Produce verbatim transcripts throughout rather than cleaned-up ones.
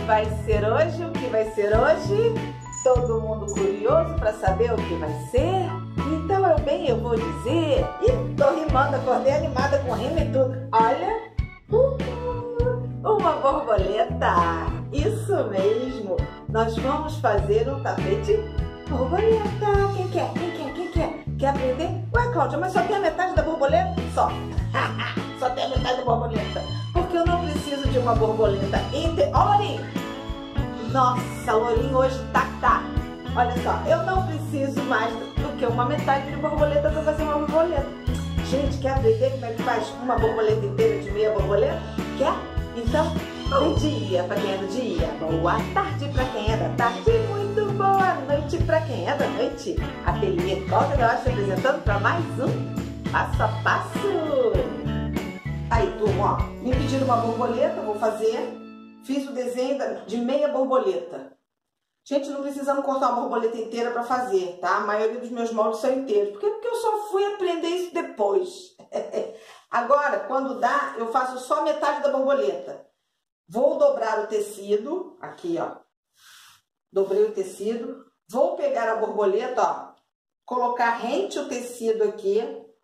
vai ser hoje? O que vai ser hoje? Todo mundo curioso para saber o que vai ser? Então eu bem, eu vou dizer. E tô rimando, acordei animada com rima e tudo. Olha, uh, uma borboleta. Isso mesmo. Nós vamos fazer um tapete borboleta. Quem quer? Quem quer? Quem quer? Quer aprender? Ué, Cláudia, mas só tem a metade da borboleta? Só. Só tem a metade da borboleta. Porque eu não preciso de uma borboleta inteira. Ó, Lourinho! Nossa, Lourinho hoje tá tá. Olha só, eu não preciso mais do que uma metade de borboleta para fazer uma borboleta. Gente, quer aprender como é que faz uma borboleta inteira de meia borboleta? Quer? Então, bom dia para quem é do dia. Boa tarde para quem é da tarde. Muito boa noite para quem é da noite. Ateliê Cláudia Garocha apresentando para mais um Passo a Passo. Aí, turma, ó, me pediram uma borboleta, vou fazer. Fiz o desenho de meia borboleta. Gente, não precisamos cortar uma borboleta inteira para fazer, tá? A maioria dos meus moldes são inteiros. Por quê? Porque eu só fui aprender isso depois. Agora, quando dá, eu faço só metade da borboleta. Vou dobrar o tecido, aqui, ó. Dobrei o tecido. Vou pegar a borboleta, ó. Colocar rente o tecido aqui.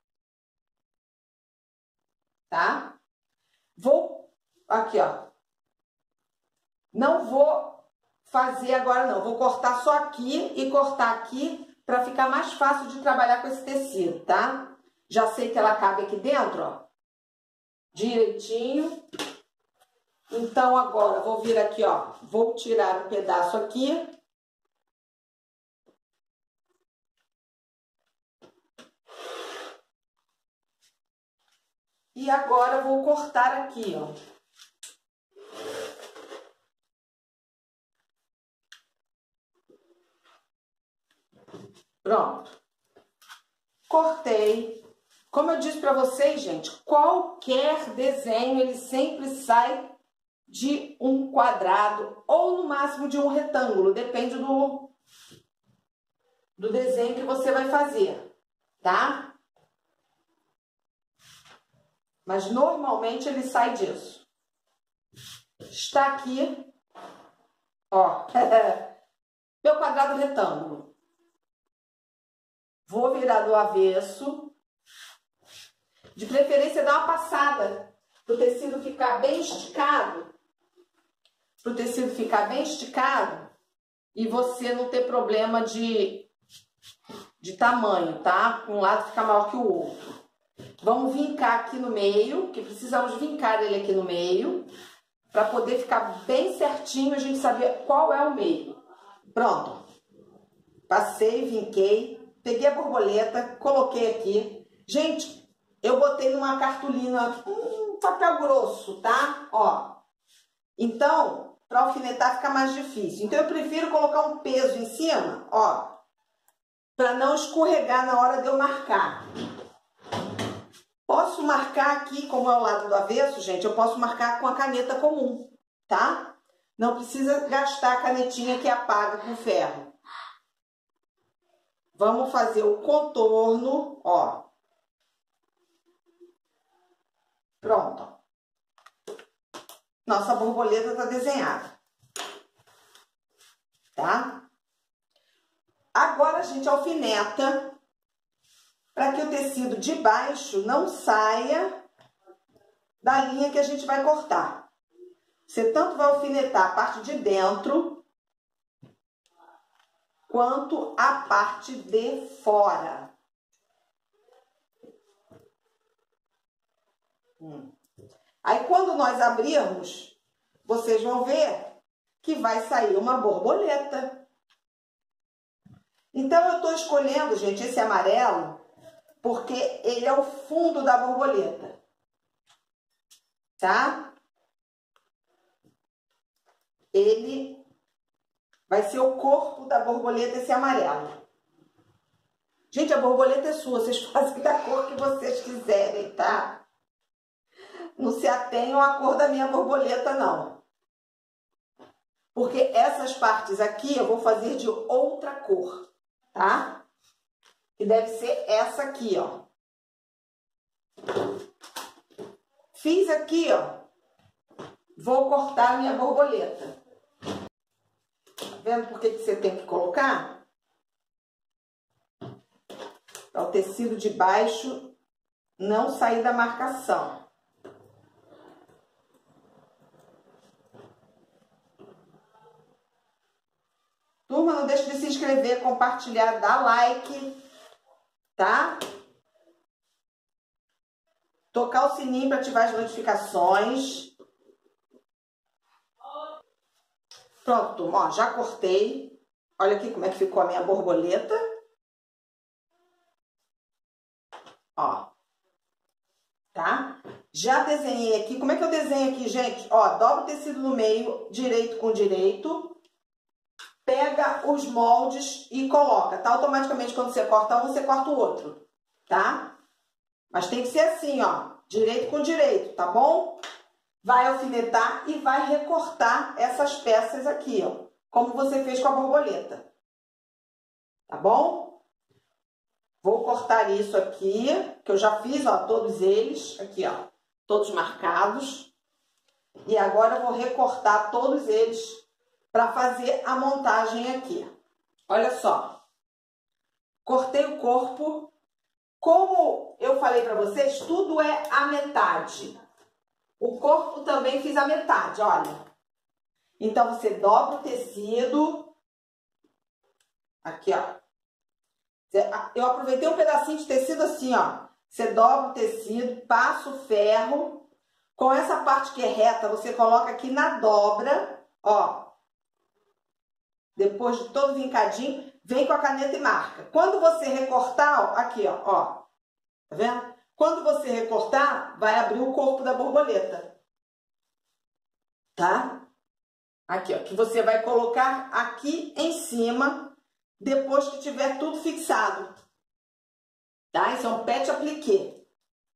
Tá? Vou, aqui, ó. Não vou fazer agora não, vou cortar só aqui e cortar aqui para ficar mais fácil de trabalhar com esse tecido, tá? Já sei que ela cabe aqui dentro, ó, direitinho. Então agora vou vir aqui, ó, vou tirar um pedaço aqui. E agora vou cortar aqui, ó. Pronto. Cortei. Como eu disse para vocês, gente, qualquer desenho, ele sempre sai de um quadrado ou no máximo de um retângulo. Depende do, do desenho que você vai fazer, tá? Mas normalmente ele sai disso. Está aqui, ó, meu quadrado retângulo. Vou virar do avesso. De preferência, dar uma passada para o tecido ficar bem esticado. Para o tecido ficar bem esticado e você não ter problema de, de tamanho, tá? Um lado ficar maior que o outro. Vamos vincar aqui no meio, que precisamos vincar ele aqui no meio, para poder ficar bem certinho, a gente saber qual é o meio. Pronto. Passei, vinquei. Peguei a borboleta, coloquei aqui. Gente, eu botei numa cartolina, um papel grosso, tá? Ó. Então, para alfinetar fica mais difícil. Então, eu prefiro colocar um peso em cima, ó. Para não escorregar na hora de eu marcar. Posso marcar aqui, como é o lado do avesso, gente, eu posso marcar com a caneta comum, tá? Não precisa gastar a canetinha que apaga com ferro. Vamos fazer o contorno, ó. Pronto. Nossa borboleta tá desenhada. Tá? Agora a gente alfineta para que o tecido de baixo não saia da linha que a gente vai cortar. Você tanto vai alfinetar a parte de dentro quanto a parte de fora. Hum. Aí, quando nós abrirmos, vocês vão ver que vai sair uma borboleta. Então, eu estou escolhendo, gente, esse amarelo, porque ele é o fundo da borboleta. Tá? Ele vai ser o corpo da borboleta, esse amarelo. Gente, a borboleta é sua, vocês fazem da cor que vocês quiserem, tá? Não se atenham à cor da minha borboleta, não. Porque essas partes aqui eu vou fazer de outra cor, tá? Que deve ser essa aqui, ó. Fiz aqui, ó. Vou cortar a minha borboleta. vendo por que que você tem que colocar? Para o tecido de baixo não sair da marcação. Turma, não deixe de se inscrever, compartilhar, dar like, tá? Tocar o sininho para ativar as notificações. Pronto, turma, ó, já cortei. Olha aqui como é que ficou a minha borboleta. Ó, tá? Já desenhei aqui. Como é que eu desenho aqui, gente? Ó, dobra o tecido no meio, direito com direito. Pega os moldes e coloca, tá? Automaticamente, quando você corta um, você corta o outro, tá? Mas tem que ser assim, ó, direito com direito, tá bom? Vai alfinetar e vai recortar essas peças aqui, ó, como você fez com a borboleta, tá bom? Vou cortar isso aqui, que eu já fiz, ó, todos eles, aqui, ó, todos marcados. E agora eu vou recortar todos eles para fazer a montagem aqui. Olha só, cortei o corpo. Como eu falei para vocês, tudo é a metade. O corpo também fiz a metade, olha. Então, você dobra o tecido. Aqui, ó. Eu aproveitei um pedacinho de tecido assim, ó. Você dobra o tecido, passa o ferro. Com essa parte que é reta, você coloca aqui na dobra, ó. Depois de todo vincadinho, vem com a caneta e marca. Quando você recortar, ó, aqui, ó, ó, tá vendo? Quando você recortar, vai abrir o corpo da borboleta, tá? Aqui, ó, que você vai colocar aqui em cima, depois que tiver tudo fixado, tá? Isso é um pet appliqué.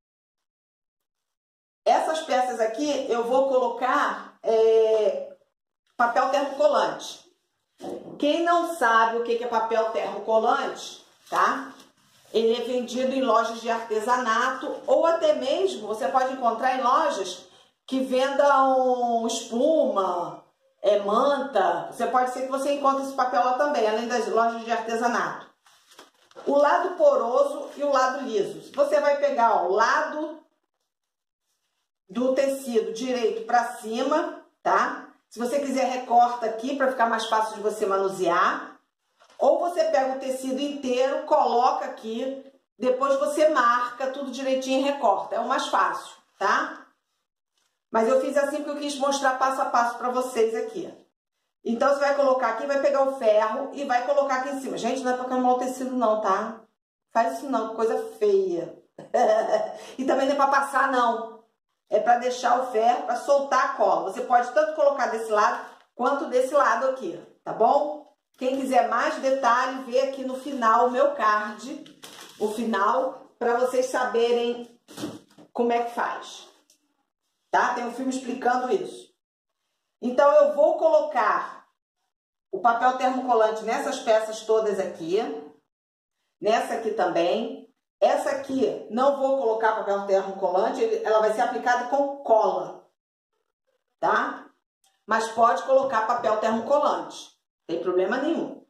Essas peças aqui, eu vou colocar é, papel termocolante. Quem não sabe o que é papel termocolante, tá? Ele é vendido em lojas de artesanato ou até mesmo você pode encontrar em lojas que vendam espuma, é, manta. Você pode ser que você encontre esse papel lá também, além das lojas de artesanato. O lado poroso e o lado liso. Você vai pegar, ó, o lado do tecido direito para cima, tá? Se você quiser, recorta aqui para ficar mais fácil de você manusear. Ou você pega o tecido inteiro, coloca aqui, depois você marca tudo direitinho e recorta. É o mais fácil, tá? Mas eu fiz assim porque eu quis mostrar passo a passo para vocês aqui. Então, você vai colocar aqui, vai pegar o ferro e vai colocar aqui em cima. Gente, não é para queimar o tecido não, tá? Faz isso não, coisa feia. E também não é para passar não. É para deixar o ferro, para soltar a cola. Você pode tanto colocar desse lado, quanto desse lado aqui, tá bom? Quem quiser mais detalhe, vê aqui no final o meu card, o final, para vocês saberem como é que faz. Tá? Tem um filme explicando isso. Então, eu vou colocar o papel termocolante nessas peças todas aqui, nessa aqui também. Essa aqui, não vou colocar papel termocolante, ela vai ser aplicada com cola, tá? Mas pode colocar papel termocolante, não tem problema nenhum.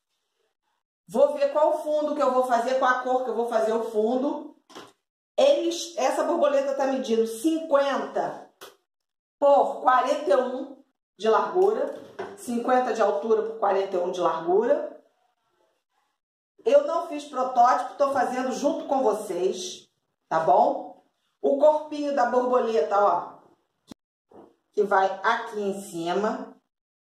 Vou ver qual fundo que eu vou fazer, qual a cor que eu vou fazer o fundo. Eles, essa borboleta tá medindo cinquenta por quarenta e um de largura, cinquenta de altura por quarenta e um de largura. Eu não fiz protótipo, estou fazendo junto com vocês, tá bom? O corpinho da borboleta, ó, que vai aqui em cima.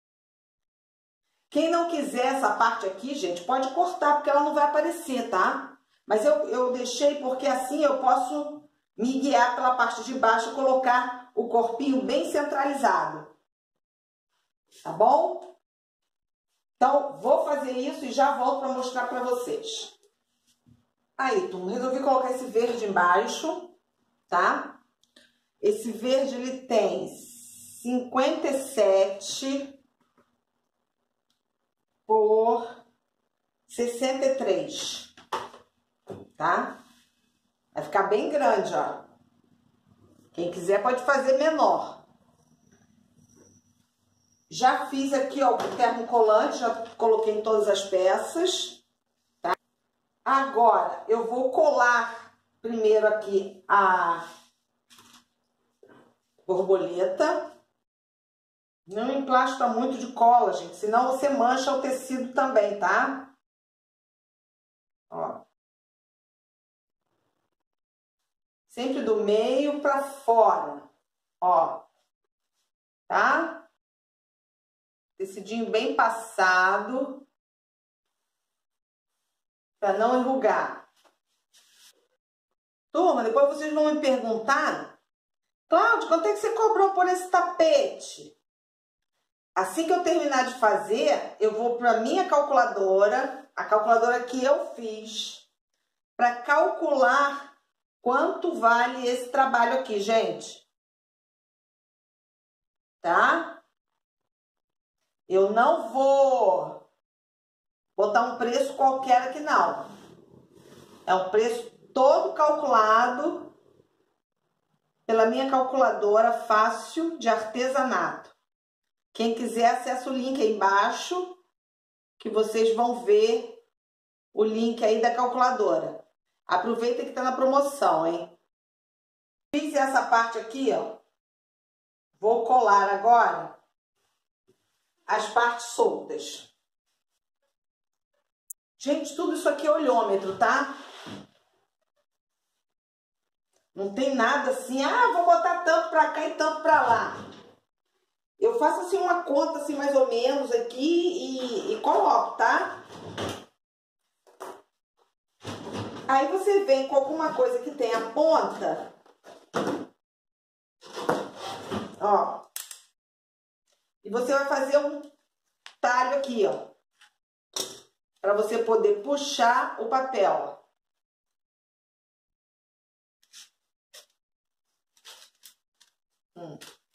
Quem não quiser essa parte aqui, gente, pode cortar, porque ela não vai aparecer, tá? Mas eu, eu deixei porque assim eu posso me guiar pela parte de baixo e colocar o corpinho bem centralizado, tá bom? Então, vou fazer isso e já volto para mostrar para vocês. Aí, turma, resolvi colocar esse verde embaixo, tá? Esse verde, ele tem cinquenta e sete por sessenta e três, tá? Vai ficar bem grande, ó. Quem quiser pode fazer menor. Já fiz aqui, ó, o termocolante, já coloquei em todas as peças, tá? Agora, eu vou colar primeiro aqui a borboleta. Não emplasta muito de cola, gente, senão você mancha o tecido também, tá? Ó. Sempre do meio pra fora, ó. Tá? Tecidinho bem passado, para não enrugar. Turma, depois vocês vão me perguntar, Cláudia, quanto é que você cobrou por esse tapete? Assim que eu terminar de fazer, eu vou para minha calculadora, a calculadora que eu fiz, para calcular quanto vale esse trabalho aqui, gente. Tá? Eu não vou botar um preço qualquer aqui, não. É um preço todo calculado pela minha calculadora fácil de artesanato. Quem quiser, acessa o link aí embaixo, que vocês vão ver o link aí da calculadora. Aproveita que tá na promoção, hein? Fiz essa parte aqui, ó. Vou colar agora as partes soltas. Gente, tudo isso aqui é olhômetro, tá? Não tem nada assim, ah, vou botar tanto pra cá e tanto pra lá. Eu faço assim uma conta, assim, mais ou menos aqui e, e coloco, tá? Aí você vem com alguma coisa que tem a ponta, ó. E você vai fazer um talho aqui, ó. Pra você poder puxar o papel. Hum.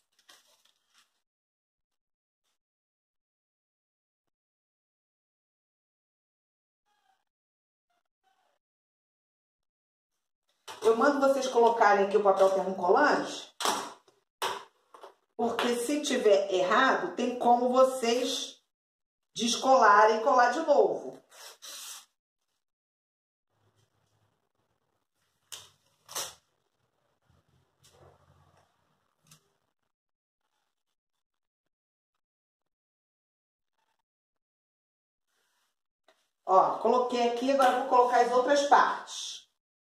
Eu mando vocês colocarem aqui o papel termocolante, porque se tiver errado, tem como vocês descolarem e colar de novo. Ó, coloquei aqui, agora vou colocar as outras partes.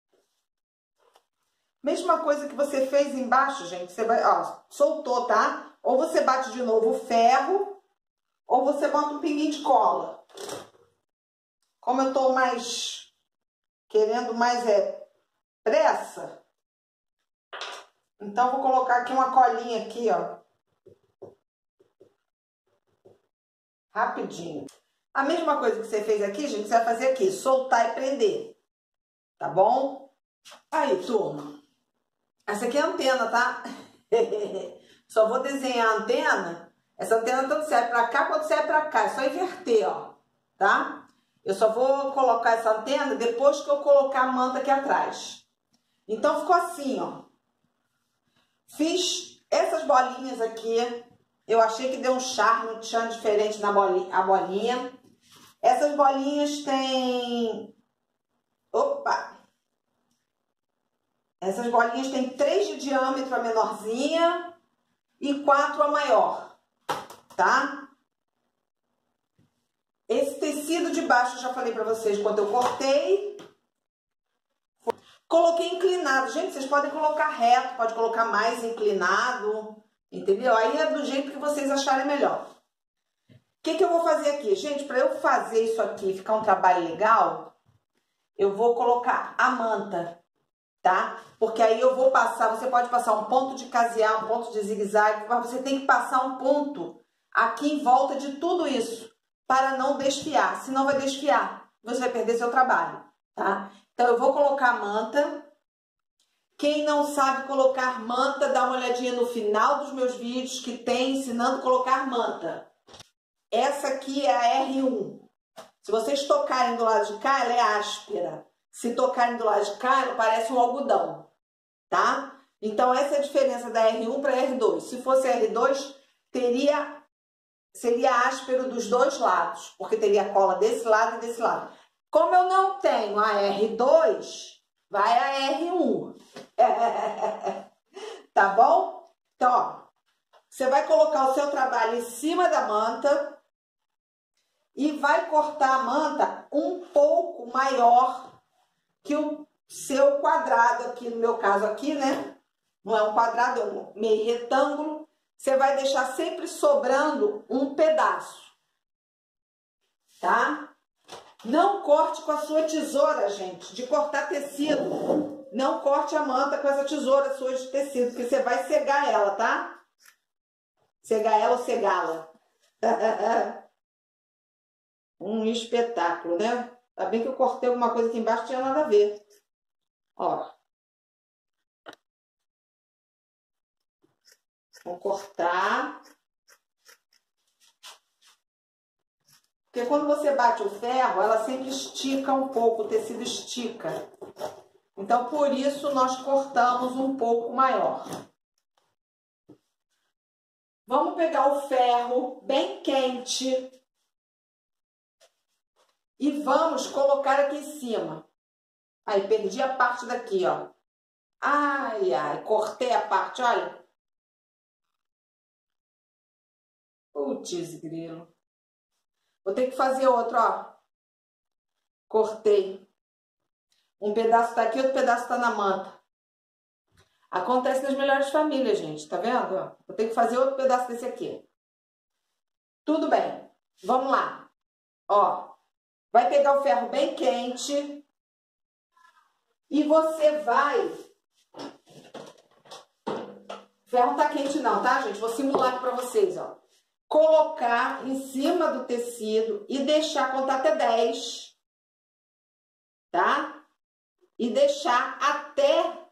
Mesma coisa que você fez embaixo, gente, você vai, ó, soltou, tá? Ou você bate de novo o ferro, ou você bota um pinguinho de cola. Como eu tô mais, querendo mais é pressa, então vou colocar aqui uma colinha aqui, ó. Rapidinho. A mesma coisa que você fez aqui, gente, você vai fazer aqui, soltar e prender, tá bom? Aí, turma. Essa aqui é a antena, tá? Só vou desenhar a antena. Essa antena tanto serve pra cá quanto serve pra cá. É só inverter, ó. Tá? Eu só vou colocar essa antena depois que eu colocar a manta aqui atrás. Então, ficou assim, ó. Fiz essas bolinhas aqui. Eu achei que deu um charme, um tchan diferente na bolinha, a bolinha. Essas bolinhas têm... Opa! Essas bolinhas têm três de diâmetro a menorzinha e quatro a maior, tá? Esse tecido de baixo, eu já falei pra vocês quando eu cortei. Coloquei inclinado. Gente, vocês podem colocar reto, pode colocar mais inclinado, entendeu? Aí é do jeito que vocês acharem melhor. O que que eu vou fazer aqui? Gente, pra eu fazer isso aqui ficar um trabalho legal, eu vou colocar a manta, tá? Porque aí eu vou passar, você pode passar um ponto de casear, um ponto de zigue-zague, mas você tem que passar um ponto aqui em volta de tudo isso, para não desfiar, senão vai desfiar, você vai perder seu trabalho, tá? Então eu vou colocar a manta. Quem não sabe colocar manta, dá uma olhadinha no final dos meus vídeos que tem ensinando a colocar manta. Essa aqui é a R um. Se vocês tocarem do lado de cá, ela é áspera. Se tocarem do lado de cá, ela parece um algodão, tá? Então, essa é a diferença da R um para R dois. Se fosse R dois, teria seria áspero dos dois lados, porque teria cola desse lado e desse lado. Como eu não tenho a R dois, vai a R um. Tá bom? Então, ó, você vai colocar o seu trabalho em cima da manta e vai cortar a manta um pouco maior que o seu quadrado aqui, no meu caso aqui, né? Não é um quadrado, é um meio retângulo. Você vai deixar sempre sobrando um pedaço, tá? Não corte com a sua tesoura, gente, de cortar tecido. Não corte a manta com essa tesoura sua de tecido, porque você vai cegar ela, tá? Cegar ela ou cegá-la. Um espetáculo, né? Tá bem que eu cortei alguma coisa aqui embaixo, não tinha nada a ver. Ó. Vou cortar. Porque quando você bate o ferro, ela sempre estica um pouco, o tecido estica. Então, por isso, nós cortamos um pouco maior. Vamos pegar o ferro bem quente e vamos colocar aqui em cima. Aí, perdi a parte daqui, ó. Ai, ai, cortei a parte, olha. Putz, grilo. Vou ter que fazer outro, ó. Cortei. Um pedaço tá aqui, outro pedaço tá na manta. Acontece nas melhores famílias, gente. Tá vendo? Ó, vou ter que fazer outro pedaço desse aqui. Tudo bem. Vamos lá. Ó. Vai pegar o ferro bem quente. E você vai... O ferro não tá quente não, tá, gente? Vou simular aqui pra vocês, ó. Colocar em cima do tecido e deixar contar até dez, tá? E deixar até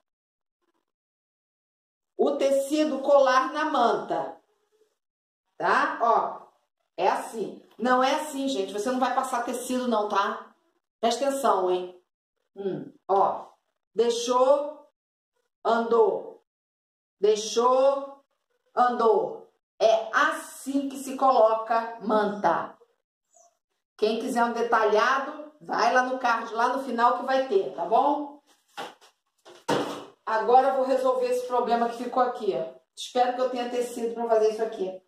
o tecido colar na manta, tá? Ó, é assim. Não é assim, gente. Você não vai passar tecido não, tá? Presta atenção, hein? Hum, ó, deixou, andou, deixou, andou. É assim que se coloca manta. Quem quiser um detalhado, vai lá no card, lá no final que vai ter, tá bom? Agora eu vou resolver esse problema que ficou aqui, ó. Espero que eu tenha tecido para fazer isso aqui.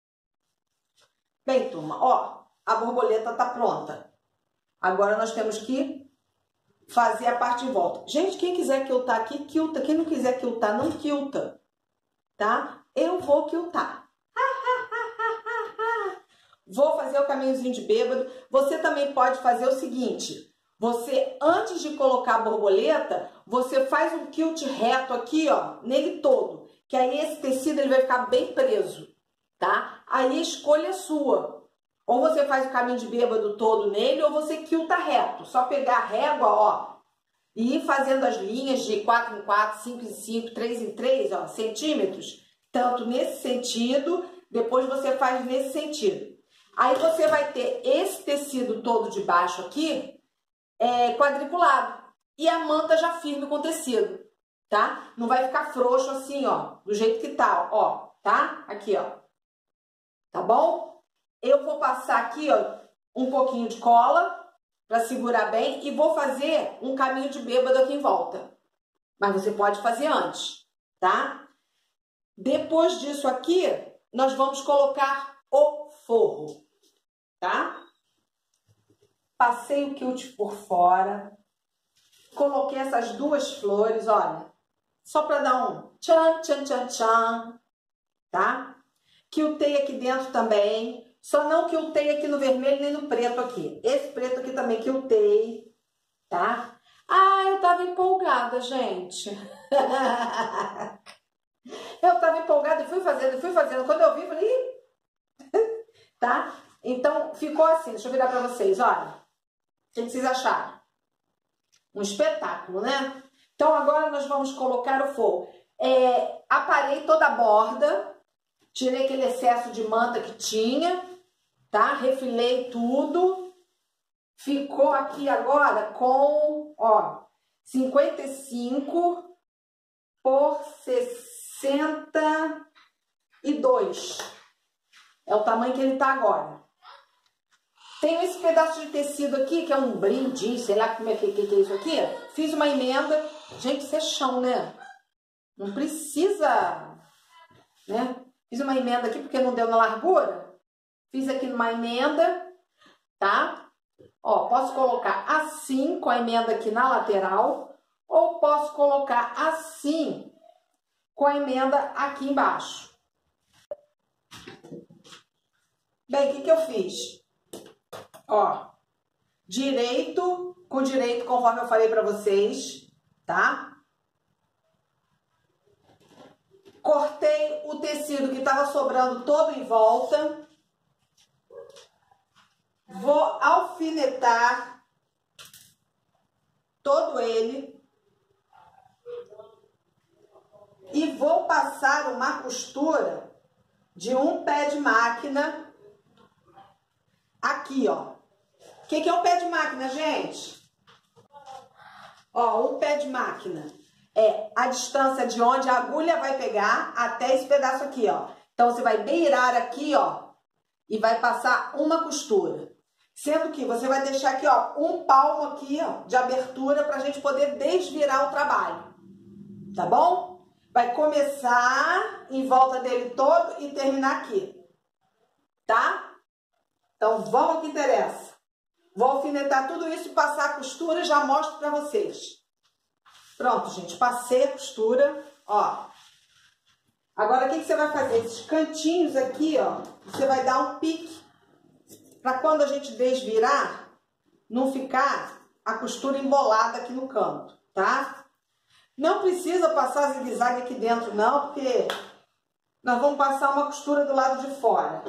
Bem, turma, ó, a borboleta tá pronta. Agora nós temos que fazer a parte em volta. Gente, quem quiser quiltar aqui, quilta. Quem não quiser quiltar, não quilta, tá? Eu vou quiltar. Vou fazer o caminhozinho de bêbado. Você também pode fazer o seguinte. Você, antes de colocar a borboleta, você faz um quilt reto aqui, ó, nele todo. Que aí esse tecido ele vai ficar bem preso, tá? Aí a escolha é sua. Ou você faz o caminho de bêbado todo nele, ou você quilta reto. Só pegar a régua, ó, e ir fazendo as linhas de quatro em quatro, cinco em cinco, três em três, ó, centímetros. Tanto nesse sentido, depois você faz nesse sentido. Aí você vai ter esse tecido todo de baixo aqui, é, quadriculado. E a manta já firme com tecido, tá? Não vai ficar frouxo assim, ó, do jeito que tá, ó, tá? Aqui, ó. Tá bom? Eu vou passar aqui, ó, um pouquinho de cola pra segurar bem e vou fazer um caminho de bêbado aqui em volta. Mas você pode fazer antes, tá? Depois disso aqui, nós vamos colocar o forro, tá? Passei o quilt por fora, coloquei essas duas flores, olha, só para dar um tchan, tchan, tchan, tchan, tá? Quiltei aqui dentro também, só não quiltei aqui no vermelho nem no preto aqui. Esse preto aqui também quiltei, tá? Ah, eu tava empolgada, gente. Eu tava empolgada e fui fazendo, fui fazendo. Quando eu vi, falei, tá? Então, ficou assim. Deixa eu virar pra vocês, olha. O que vocês acharam? Um espetáculo, né? Então, agora nós vamos colocar o forro. É, aparei toda a borda. Tirei aquele excesso de manta que tinha, tá? Refilei tudo. Ficou aqui agora com, ó, cinquenta e cinco por sessenta e dois. É o tamanho que ele tá agora. Tenho esse pedaço de tecido aqui, que é um brinde, sei lá como é que, que, que é isso aqui. Fiz uma emenda. Gente, isso é chão, né? Não precisa, né? Fiz uma emenda aqui porque não deu na largura. Fiz aqui numa emenda, tá? Ó, posso colocar assim, com a emenda aqui na lateral, ou posso colocar assim, com a emenda aqui embaixo. Bem, o que que eu fiz? Ó, direito com direito, conforme eu falei pra vocês, tá? Cortei o tecido que tava sobrando todo em volta. Vou alfinetar todo ele. E vou passar uma costura de um pé de máquina aqui, ó. O que que é um pé de máquina, gente? Ó, um pé de máquina é a distância de onde a agulha vai pegar até esse pedaço aqui, ó. Então, você vai beirar aqui, ó, e vai passar uma costura. Sendo que você vai deixar aqui, ó, um palmo aqui, ó, de abertura pra gente poder desvirar o trabalho. Tá bom? Vai começar em volta dele todo e terminar aqui. Tá? Então, vamos ao que interessa. Vou alfinetar tudo isso, passar a costura e já mostro pra vocês. Pronto, gente. Passei a costura, ó. Agora, o que que você vai fazer? Esses cantinhos aqui, ó, você vai dar um pique para quando a gente desvirar, não ficar a costura embolada aqui no canto, tá? Não precisa passar zigue-zague aqui dentro, não, porque nós vamos passar uma costura do lado de fora,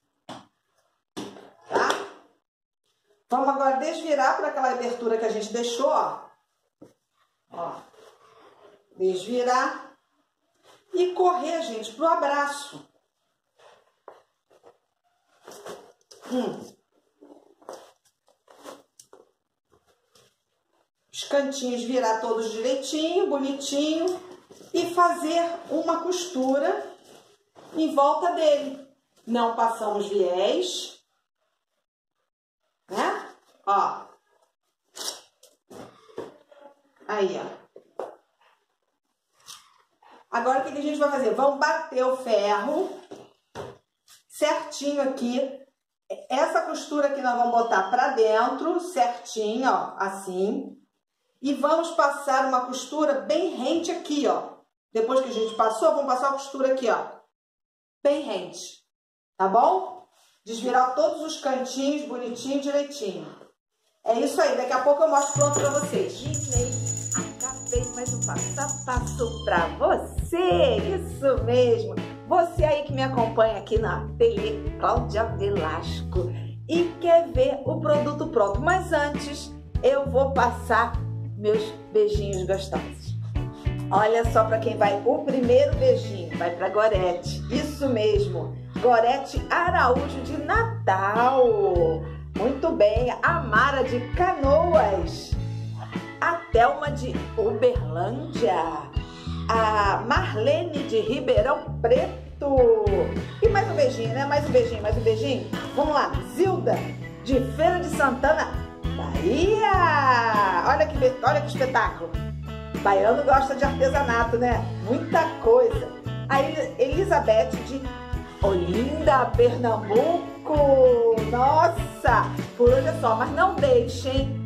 tá? Vamos agora desvirar para aquela abertura que a gente deixou, ó. Ó. Desvirar e correr, gente, pro abraço. Hum. Os cantinhos virar todos direitinho, bonitinho, e fazer uma costura em volta dele. Não passamos viés, né? Ó. Aí, ó. Agora, o que que a gente vai fazer? Vamos bater o ferro certinho aqui. Essa costura aqui nós vamos botar pra dentro, certinho, ó, assim. E vamos passar uma costura bem rente aqui, ó. Depois que a gente passou, vamos passar uma costura aqui, ó. Bem rente. Tá bom? Desvirar todos os cantinhos, bonitinho, direitinho. É isso aí. Daqui a pouco eu mostro pronto pra vocês. Acabei mais um passo a passo pra você. Isso mesmo. Você aí que me acompanha aqui na ateliê Cláudia Velasco e quer ver o produto pronto. Mas antes, eu vou passar meus beijinhos gostosos. Olha só para quem vai o primeiro beijinho. Vai para Gorete. Isso mesmo. Gorete Araújo de Natal. Muito bem. A Mara de Canoas. A Thelma de Uberlândia. A Marlene de Ribeirão Preto. E mais um beijinho, né? Mais um beijinho, mais um beijinho. Vamos lá. Zilda de Feira de Santana, Bahia. Olha que, olha que espetáculo. Baiano gosta de artesanato, né? Muita coisa. A Elizabeth de Olinda, Pernambuco. Nossa, por hoje é só. Mas não deixem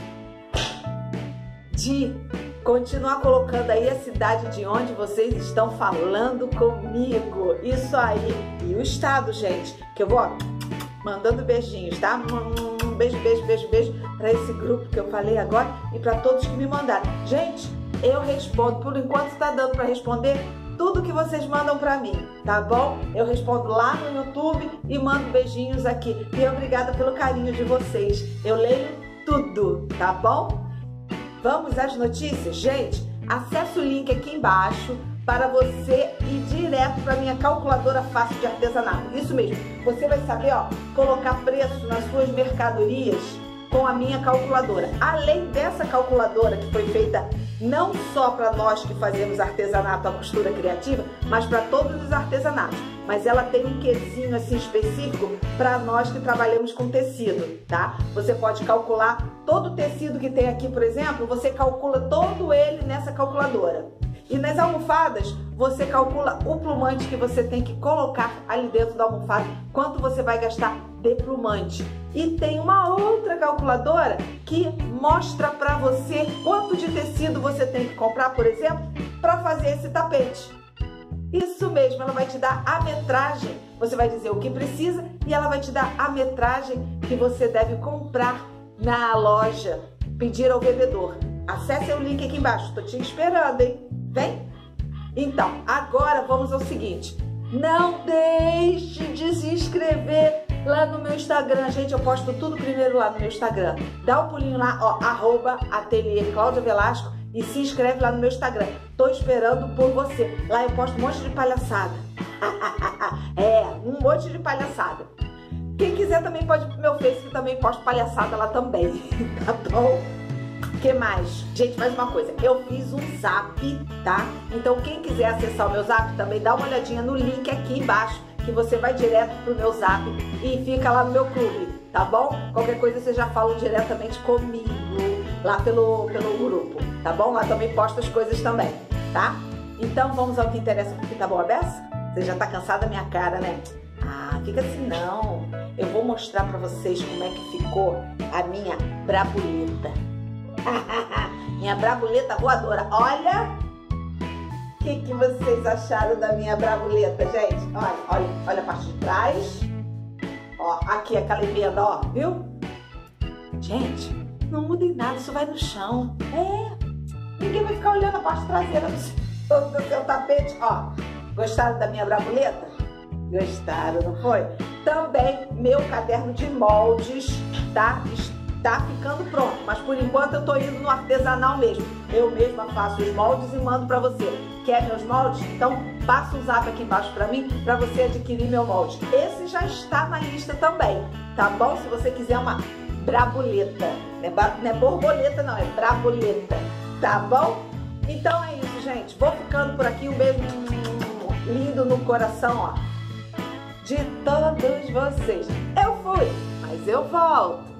de continuar colocando aí a cidade de onde vocês estão falando comigo. Isso aí. E o estado, gente, que eu vou, ó, mandando beijinhos, tá? Um beijo, beijo, beijo, beijo para esse grupo que eu falei agora e para todos que me mandaram. Gente, eu respondo, por enquanto está dando para responder tudo que vocês mandam para mim, tá bom? Eu respondo lá no YouTube e mando beijinhos aqui. E obrigada pelo carinho de vocês. Eu leio tudo, tá bom? Vamos às notícias? Gente, acesse o link aqui embaixo para você ir direto para minha calculadora fácil de artesanato. Isso mesmo, você vai saber, ó, colocar preço nas suas mercadorias com a minha calculadora. Além dessa calculadora que foi feita não só para nós que fazemos artesanato, a costura criativa, mas para todos os artesanatos. mas ela tem um quesinho assim específico para nós que trabalhamos com tecido, tá? Você pode calcular todo o tecido que tem aqui, por exemplo, você calcula todo ele nessa calculadora. E nas almofadas, você calcula o plumante que você tem que colocar ali dentro da almofada, quanto você vai gastar de plumante. E tem uma outra calculadora que mostra para você quanto de tecido você tem que comprar, por exemplo, para fazer esse tapete. Isso mesmo, ela vai te dar a metragem, você vai dizer o que precisa e ela vai te dar a metragem que você deve comprar na loja, pedir ao vendedor. Acesse o link aqui embaixo, estou te esperando, hein? Vem? Então, agora vamos ao seguinte, não deixe de se inscrever lá no meu Instagram, gente, eu posto tudo primeiro lá no meu Instagram. Dá um pulinho lá, ó, arroba ateliê Cláudia Velasco e se inscreve lá no meu Instagram. Tô esperando por você. Lá eu posto um monte de palhaçada. É, um monte de palhaçada. Quem quiser também pode ir pro meu Face, que também posto palhaçada lá também, tá bom? Que mais? Gente, mais uma coisa, eu fiz um zap, tá? Então quem quiser acessar o meu zap também dá uma olhadinha no link aqui embaixo, que você vai direto pro meu zap e fica lá no meu clube, tá bom? Qualquer coisa você já fala diretamente comigo, lá pelo, pelo grupo, tá bom? Lá também posto as coisas também, tá? Então vamos ao que interessa, porque tá bom a beça? Você já tá cansada da minha cara, né? Ah, fica assim não. Eu vou mostrar pra vocês como é que ficou a minha brabuleta. Minha brabuleta voadora. Olha o que, que vocês acharam da minha brabuleta, gente. Olha, olha, olha a parte de trás. Ó, aqui a calemenda, ó, viu? Gente, não muda em nada, isso vai no chão. É, ninguém vai ficar olhando a parte traseira do seu, do seu tapete. Ó, gostaram da minha brabuleta? Gostaram, não foi? Também meu caderno de moldes, tá? Tá ficando pronto, mas por enquanto eu tô indo no artesanal mesmo. Eu mesma faço os moldes e mando pra você. Quer meus moldes? Então passa um zap aqui embaixo pra mim, pra você adquirir meu molde. Esse já está na lista também, tá bom? Se você quiser uma brabuleta. Não é borboleta não, é brabuleta, tá bom? Então é isso, gente. Vou ficando por aqui. Um beijo lindo no coração, ó, de todos vocês. Eu fui, mas eu volto.